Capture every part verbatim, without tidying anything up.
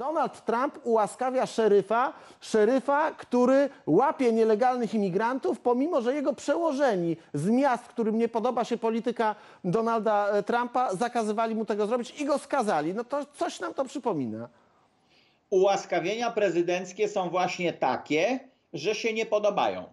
Donald Trump ułaskawia szeryfa, szeryfa, który łapie nielegalnych imigrantów, pomimo że jego przełożeni z miast, którym nie podoba się polityka Donalda Trumpa, zakazywali mu tego zrobić i go skazali. No to coś nam to przypomina. Ułaskawienia prezydenckie są właśnie takie, że się nie podobają.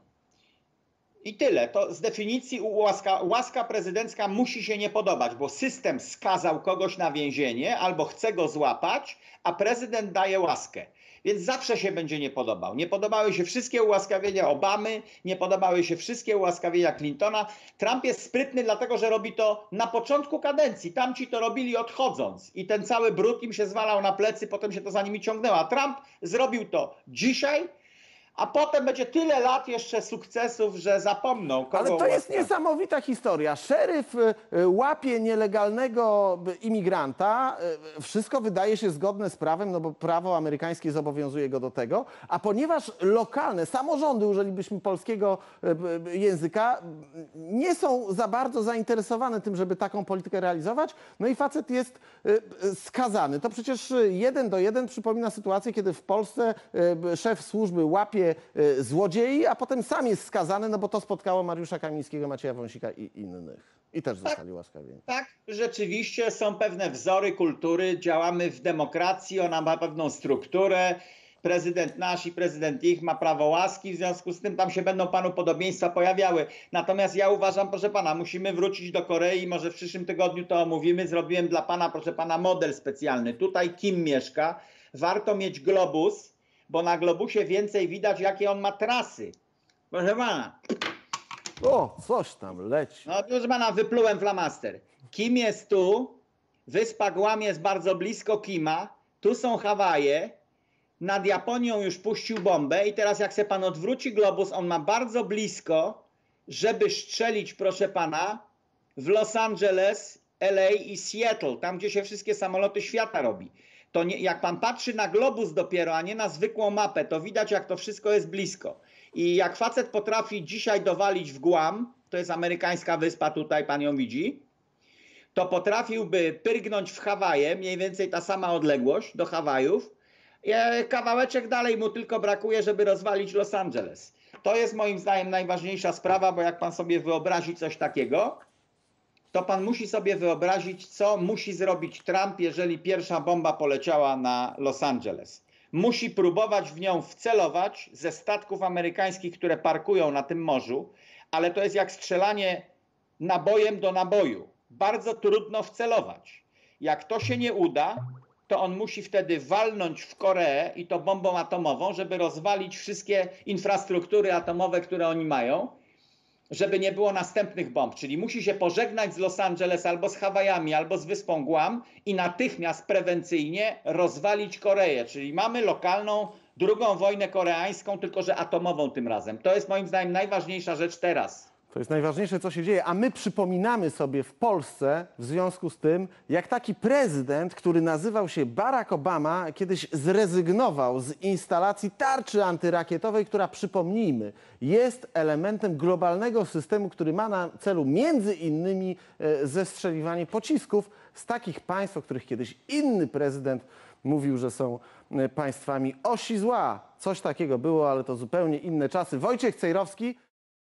I tyle. To z definicji łaska, łaska prezydencka musi się nie podobać, bo system skazał kogoś na więzienie albo chce go złapać, a prezydent daje łaskę. Więc zawsze się będzie nie podobał. Nie podobały się wszystkie ułaskawienia Obamy, nie podobały się wszystkie ułaskawienia Clintona. Trump jest sprytny dlatego, że robi to na początku kadencji. Tamci to robili odchodząc i ten cały brud im się zwalał na plecy, potem się to za nimi ciągnęło. A Trump zrobił to dzisiaj, a potem będzie tyle lat jeszcze sukcesów, że zapomną, kogo Ale to jest ułaskawić. niesamowita historia. Szeryf y, łapie nielegalnego imigranta. Y, Wszystko wydaje się zgodne z prawem, no bo prawo amerykańskie zobowiązuje go do tego. A ponieważ lokalne samorządy, użylibyśmy polskiego y, języka, nie są za bardzo zainteresowane tym, żeby taką politykę realizować, no i facet jest y, skazany. To przecież jeden do jeden przypomina sytuację, kiedy w Polsce y, szef służby łapie złodziei, a potem sam jest skazany, no bo to spotkało Mariusza Kamińskiego, Macieja Wąsika i innych. I też Tak, zostali łaskawieni. tak, rzeczywiście są pewne wzory kultury, działamy w demokracji, ona ma pewną strukturę. Prezydent nasz i prezydent ich ma prawo łaski, w związku z tym tam się będą panu podobieństwa pojawiały. Natomiast ja uważam, proszę pana, musimy wrócić do Korei, może w przyszłym tygodniu to omówimy. Zrobiłem dla pana, proszę pana, model specjalny. Tutaj Kim mieszka. Warto mieć globus, bo na globusie więcej widać, jakie on ma trasy. Proszę pana. O, coś tam leci. No, proszę pana, wyplułem flamaster. Kim jest tu, wyspa Guam jest bardzo blisko Kima, tu są Hawaje, nad Japonią już puścił bombę i teraz jak se pan odwróci globus, on ma bardzo blisko, żeby strzelić, proszę pana, w Los Angeles, L A i Seattle, tam gdzie się wszystkie samoloty świata robi. To nie, jak pan patrzy na globus dopiero, a nie na zwykłą mapę, to widać, jak to wszystko jest blisko. I jak facet potrafi dzisiaj dowalić w Guam, to jest amerykańska wyspa, tutaj pan ją widzi, to potrafiłby pyrgnąć w Hawaje, mniej więcej ta sama odległość do Hawajów. Kawałeczek dalej mu tylko brakuje, żeby rozwalić Los Angeles. To jest moim zdaniem najważniejsza sprawa, bo jak pan sobie wyobrazi coś takiego, to pan musi sobie wyobrazić, co musi zrobić Trump, jeżeli pierwsza bomba poleciała na Los Angeles. Musi próbować w nią wcelować ze statków amerykańskich, które parkują na tym morzu, ale to jest jak strzelanie nabojem do naboju. Bardzo trudno wcelować. Jak to się nie uda, to on musi wtedy walnąć w Koreę i to bombą atomową, żeby rozwalić wszystkie infrastruktury atomowe, które oni mają, żeby nie było następnych bomb. Czyli musi się pożegnać z Los Angeles albo z Hawajami, albo z wyspą Guam i natychmiast prewencyjnie rozwalić Koreę. Czyli mamy lokalną drugą wojnę koreańską, tylko że atomową tym razem. To jest moim zdaniem najważniejsza rzecz teraz. To jest najważniejsze, co się dzieje, a my przypominamy sobie w Polsce w związku z tym, jak taki prezydent, który nazywał się Barack Obama, kiedyś zrezygnował z instalacji tarczy antyrakietowej, która, przypomnijmy, jest elementem globalnego systemu, który ma na celu między innymi zestrzeliwanie pocisków z takich państw, o których kiedyś inny prezydent mówił, że są państwami osi zła. Coś takiego było, ale to zupełnie inne czasy. Wojciech Cejrowski.